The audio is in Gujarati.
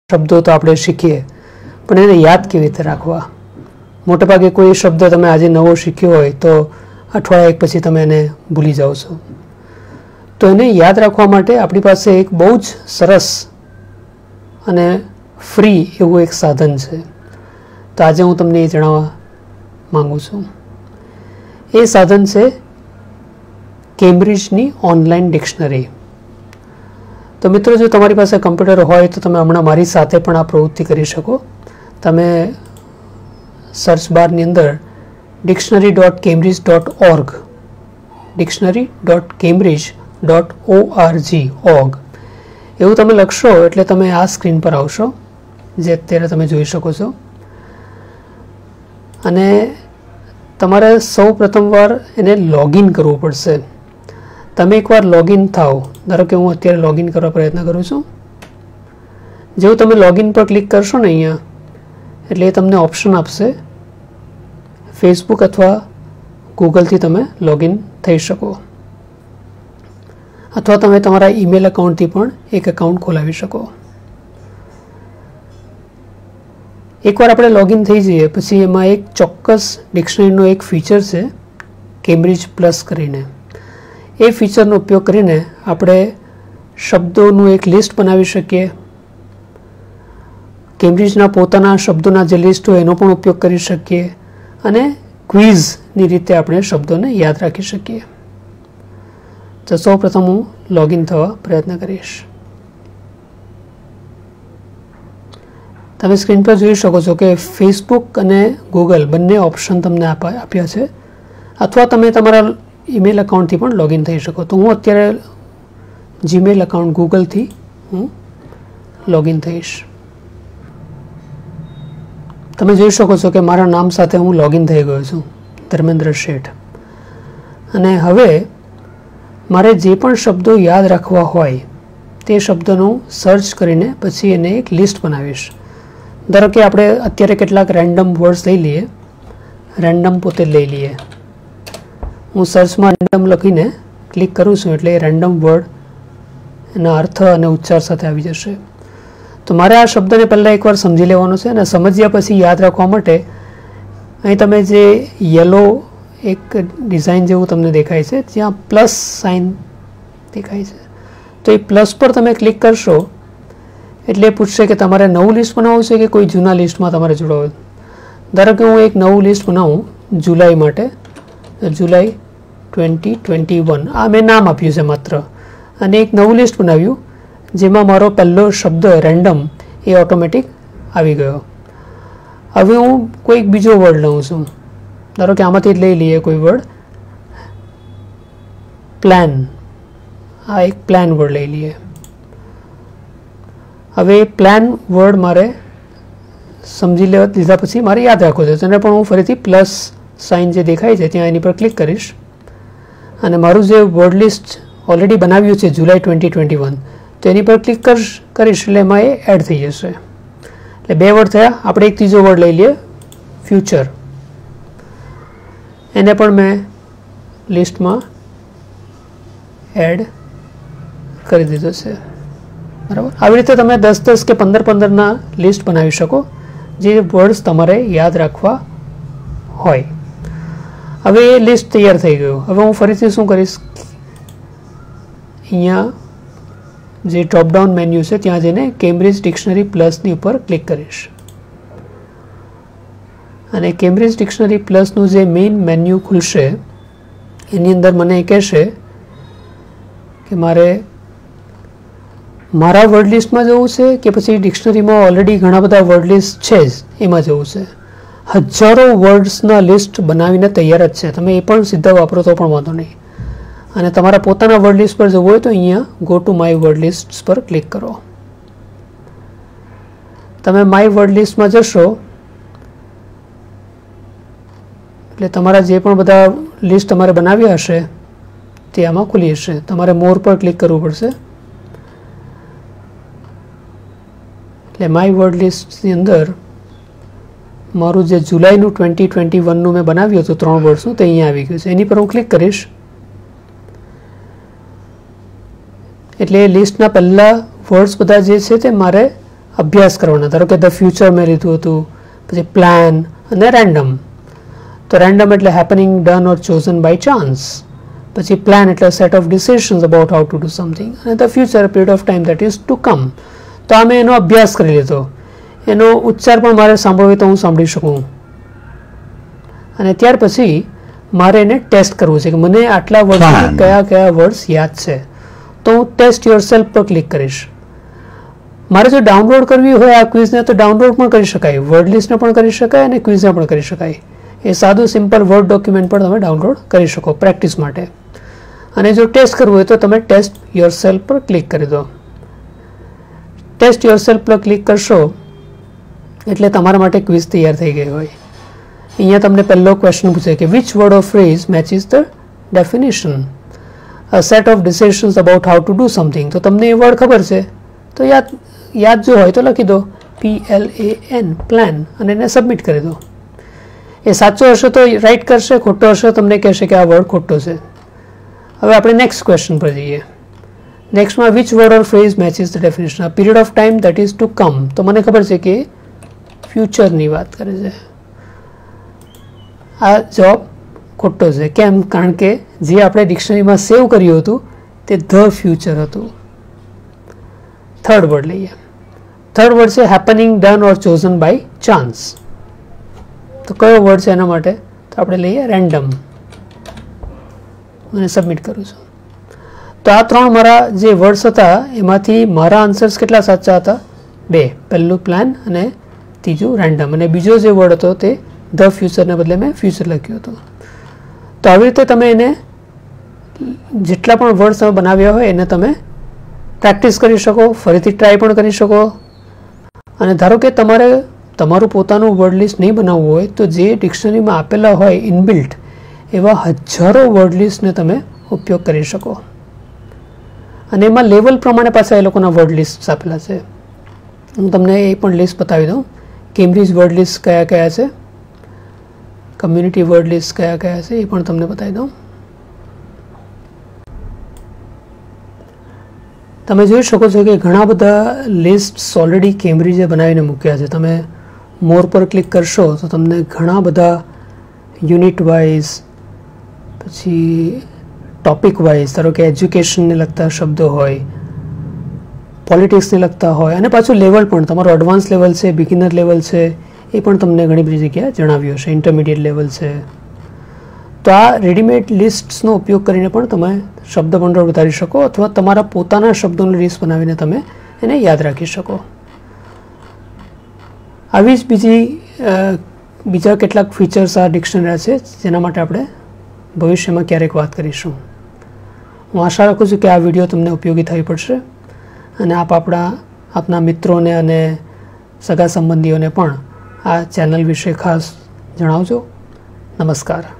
શબ્દો તો આપણે શીખીએ, પણ એને યાદ કેવી રીતે રાખવા? મોટે ભાગે કોઈ શબ્દ તમે આજે નવો શીખ્યો હોય તો અઠવાડિયા એક પછી તમે એને ભૂલી જાઓ છો. તો એને યાદ રાખવા માટે આપણી પાસે એક બહુ જ સરસ અને ફ્રી એવું એક સાધન છે. તો આજે હું તમને એ જણાવવા માગું છું. એ સાધન છે કેમ્બ્રિજની ઓનલાઈન ડિક્શનરી. તો મિત્રો, જો તમારી પાસે કમ્પ્યુટર હોય તો તમે હમણાં મારી સાથે પણ આ પ્રવૃત્તિ કરી શકો. તમે સર્ચ બારની અંદર dictionary.cambridge.org dictionary.cambridge.org એવું તમે લખશો એટલે તમે આ સ્ક્રીન પર આવશો, જે અત્યારે તમે જોઈ શકો છો. અને તમારે સૌ પ્રથમવાર એને લોગિન કરવું પડશે. તમે એકવાર લોગિન થાઓ, ધારો કે હું અત્યારે લોગિન કરવા પ્રયત્ન કરું છું. જેવું તમે લોગિન પર ક્લિક કરશો ને અહીંયા, એટલે એ તમને ઓપ્શન આપશે ફેસબુક અથવા ગૂગલથી તમે લોગિન થઈ શકો, અથવા તમે તમારા ઈમેલ એકાઉન્ટથી પણ એક એકાઉન્ટ ખોલાવી શકો. એકવાર આપણે લોગિન થઈ જઈએ પછી એમાં એક ચોક્કસ ડિક્શનરીનો એક ફીચર છે કેમ્બ્રિજ પ્લસ કરીને. એ ફીચરનો ઉપયોગ કરીને આપણે શબ્દોનું એક લિસ્ટ બનાવી શકીએ. કેમ્બ્રિજના પોતાના શબ્દોના જે લિસ્ટ હોય એનો પણ ઉપયોગ કરી શકીએ, અને ક્વિઝની રીતે આપણે શબ્દોને યાદ રાખી શકીએ. તો સૌ પ્રથમ હું લોગિન થવા પ્રયત્ન કરીશ. તમે સ્ક્રીન પર જોઈ શકો છો કે ફેસબુક અને ગૂગલ બંને ઓપ્શન તમને આપ્યા છે, અથવા તમે તમારા ઈમેલ એકાઉન્ટથી પણ લોગિન થઈ શકો. તો હું અત્યારે જીમેલ એકાઉન્ટ ગૂગલથી હું લોગિન થઈશ. તમે જોઈ શકો છો કે મારા નામ સાથે હું લોગિન થઈ ગયો છું, ધર્મેન્દ્ર શેઠ. અને હવે મારે જે પણ શબ્દો યાદ રાખવા હોય તે શબ્દોનું સર્ચ કરીને પછી એને એક લિસ્ટ બનાવીશ. ધારો કે આપણે અત્યારે કેટલાક રેન્ડમ વર્ડ્સ લઈ લઈએ, રેન્ડમ પોતે લઈ લઈએ. હું સર્ચમાં રેન્ડમ લખીને ક્લિક કરું છું એટલે એ રેન્ડમ વર્ડ એના અર્થ અને ઉચ્ચાર સાથે આવી જશે. તો મારે આ શબ્દને પહેલાં એકવાર સમજી લેવાનો છે, અને સમજ્યા પછી યાદ રાખવા માટે અહીં તમે જે યલો એક ડિઝાઇન જેવું તમને દેખાય છે, ત્યાં પ્લસ સાઇન દેખાય છે. તો એ પ્લસ પર તમે ક્લિક કરશો એટલે પૂછશે કે તમારે નવું લિસ્ટ બનાવવું છે કે કોઈ જૂના લિસ્ટમાં તમારે જોડાવું. ધારો કે હું એક નવું લિસ્ટ બનાવું જુલાઈ માટે, જુલાઈ 2021 આ મેં નામ આપ્યું છે માત્ર, અને એક નવું લિસ્ટ બનાવ્યું જેમાં મારો પહેલો શબ્દ રેન્ડમ એ ઓટોમેટિક આવી ગયો. હવે હું કોઈક બીજો વર્ડ લઉં છું, ધારો કે આમાંથી જ લઈ લઈએ કોઈ વર્ડ, પ્લાન. આ એક પ્લાન વર્ડ લઈ લઈએ. હવે પ્લાન વર્ડ મારે સમજી લીધા પછી મારે યાદ રાખવો છે, તેને પણ હું ફરીથી પ્લસ સાઇન જે દેખાય છે ત્યાં એની પર ક્લિક કરીશ, અને મારું જે વર્ડ લિસ્ટ ઓલરેડી બનાવ્યું છે જુલાઈ 2021 તો એની પર ક્લિક કરીશ એટલે એમાં એ એડ થઈ જશે. એટલે બે વર્ડ થયા. આપણે એક ત્રીજો વર્ડ લઈ લઈએ, ફ્યુચર. એને પણ મેં લિસ્ટમાં એડ કરી દીધો છે. બરાબર. આવી રીતે તમે 10-10 કે 15-15ના લિસ્ટ બનાવી શકો જે વર્ડ્સ તમારે યાદ રાખવા હોય. હવે એ લિસ્ટ તૈયાર થઈ ગયું. હવે હું ફરીથી શું કરીશ, અહીંયા જે ડ્રોપડાઉન મેન્યુ છે ત્યાં જઈને કેમ્બ્રિજ ડિક્શનરી પ્લસની ઉપર ક્લિક કરીશ, અને કેમ્બ્રિજ ડિક્શનરી પ્લસનું જે મેઇન મેન્યુ ખુલશે એની અંદર મને કહેશે કે મારે મારા વર્ડ લિસ્ટમાં જવું છે કે પછી ડિક્શનરીમાં ઓલરેડી ઘણા બધા વર્ડ લિસ્ટ છે જ એમાં જવું છે. હજારો વર્ડ્સના લિસ્ટ બનાવીને તૈયાર જ છે, તમે એ પણ સીધા વાપરો તો પણ વાંધો નહીં. અને તમારા પોતાના વર્ડ લિસ્ટ પર જવું હોય તો અહીંયા go to my word list પર ક્લિક કરો. તમે માય વર્ડ લિસ્ટમાં જશો એટલે તમારા જે પણ બધા લિસ્ટ તમારે બનાવ્યા હશે તે આમાં ખુલી જશે. તમારે મોર પર ક્લિક કરવું પડશે. એટલે માય વર્ડ લિસ્ટની અંદર મારું જે જુલાઈનું 2021નું મેં બનાવ્યું હતું 3 વર્ષનું તે અહીંયા આવી ગયું છે. એની પર હું ક્લિક કરીશ એટલે લિસ્ટના પહેલા વર્ડ્સ બધા જે છે તે મારે અભ્યાસ કરવાના. ધારો કે ધ ફ્યુચર મેં લીધું હતું, પછી પ્લાન અને રેન્ડમ. તો રેન્ડમ એટલે happening done or chosen by chance, પછી પ્લાન એટલે set of decisions about how to do something, અને the future period of time that is to come. તો આ મેં એનો અભ્યાસ કરી લીધો, એનો ઉચ્ચાર પણ મારે સાંભળવો તો હું સાંભળી શકું, અને ત્યાર પછી મારે એને ટેસ્ટ કરવું છે કે મને આટલા વર્ડ કયા કયા વર્ડ્સ યાદ છે. તો હું ટેસ્ટ યોરસેલ્ફ પર ક્લિક કરીશ. મારે જો ડાઉનલોડ કરવી હોય આ ક્વિઝને તો ડાઉનલોડ પણ કરી શકાય, વર્ડ લિસ્ટને પણ કરી શકાય અને ક્વિઝને પણ કરી શકાય. એ સાદું સિમ્પલ વર્ડ ડોક્યુમેન્ટ પણ તમે ડાઉનલોડ કરી શકો પ્રેક્ટિસ માટે. અને જો ટેસ્ટ કરવું હોય તો તમે ટેસ્ટ યોરસેલ્ફ પર ક્લિક કરી દો. ટેસ્ટ યોરસેલ્ફ પર ક્લિક કરશો એટલે તમારા માટે ક્વિઝ તૈયાર થઈ ગઈ હોય. અહીંયા તમને પહેલો ક્વેશ્ચન પૂછે કે which word of phrase matches the definition, a set of decisions about how to do something. તો તમને એ વર્ડ ખબર છે તો યાદ જો હોય તો લખી દો PLAN, પ્લાન, અને એને સબમિટ કરી દો. એ સાચો હશે તો રાઈટ કરશે, ખોટો હશે તમને કહેશે કે આ વર્ડ ખોટો છે. હવે આપણે નેક્સ્ટ ક્વેશ્ચન પર જઈએ. નેક્સ્ટમાં which word or phrase matches the definition, a period of time that is to come. તો મને ખબર છે કે ફ્યુચરની વાત કરે છે. આ જવાબ ખોટો છે. કેમ? કારણ કે જે આપણે ડિક્શનરીમાં સેવ કર્યું હતું તે ધ ફ્યુચર હતું. થર્ડ વર્ડ લઈએ. થર્ડ વર્ડ છે happening done or chosen by chance. તો કયો વર્ડ છે એના માટે? તો આપણે લઈએ રેન્ડમ અને સબમિટ કરું છું. તો આ ત્રણ મારા જે વર્ડ્સ હતા એમાંથી મારા આન્સર્સ કેટલા સાચા હતા? 2. પહેલું પ્લાન અને ત્રીજું રેન્ડમ. અને બીજો જે વર્ડ હતો તે ધ ફ્યુચરને બદલે મેં ફ્યુચર લખ્યું હતું. તો આવી રીતે તમે એને જેટલા પણ વર્ડ્સ તમે બનાવ્યા હોય એને તમે પ્રેક્ટિસ કરી શકો, ફરીથી ટ્રાય પણ કરી શકો. અને ધારો કે તમારે તમારું પોતાનું વર્ડ લિસ્ટ નહીં બનાવવું હોય તો જે ડિક્શનરીમાં આપેલા હોય ઇનબિલ્ટ એવા હજારો વર્ડ લિસ્ટને તમે ઉપયોગ કરી શકો. અને એમાં લેવલ પ્રમાણે પાછા એ લોકોના વર્ડ લિસ્ટ આપેલા છે. હું તમને એ પણ લિસ્ટ બતાવી દઉં. કેમ્બ્રિજ વર્ડ લિસ્ટ કયા કયા છે, કમ્યુનિટી વર્ડ લિસ્ટ કયા કયા છે એ પણ તમને બતાવી દઉં. તમે જોઈ શકો છો કે ઘણા બધા લિસ્ટ્સ ઓલરેડી કેમ્બ્રિજે બનાવીને મૂક્યા છે. તમે મોર પર ક્લિક કરશો તો તમને ઘણા બધા યુનિટ વાઇઝ, પછી ટોપિક વાઇઝ, ધારો કે એજ્યુકેશનને લગતા શબ્દો હોય, પોલિટિક્સને લગતા હોય, અને પાછું લેવલ પણ તમારો એડવાન્સ લેવલ છે, બિગિનર લેવલ છે, એ પણ તમને ઘણી બધી જગ્યાએ જણાવ્યું હશે, ઇન્ટરમીડિયેટ લેવલ છે. તો આ રેડીમેડ લિસ્ટ્સનો ઉપયોગ કરીને પણ તમે શબ્દ ભંડોળ વધારી શકો અથવા તમારા પોતાના શબ્દોની લિસ્ટ બનાવીને તમે એને યાદ રાખી શકો. આવી જ બીજા કેટલાક ફીચર્સ આ ડિક્શનરી છે જેના માટે આપણે ભવિષ્યમાં ક્યારેક વાત કરીશું. હું આશા રાખું છું કે આ વિડીયો તમને ઉપયોગી થઈ પડશે અને આપના મિત્રોને અને સગા સંબંધીઓને પણ આ ચેનલ વિશે ખાસ જણાવજો. નમસ્કાર.